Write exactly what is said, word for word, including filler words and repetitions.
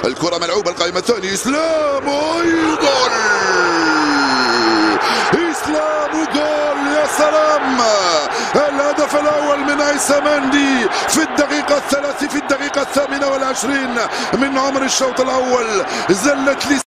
الكرة ملعوبة القائمة الثانية، إسلام أيضا إسلام جول، يا سلام. الهدف الأول من عيسى مندي في الدقيقة الثلاث في الدقيقة الثامنة والعشرين من عمر الشوط الأول. زلت لي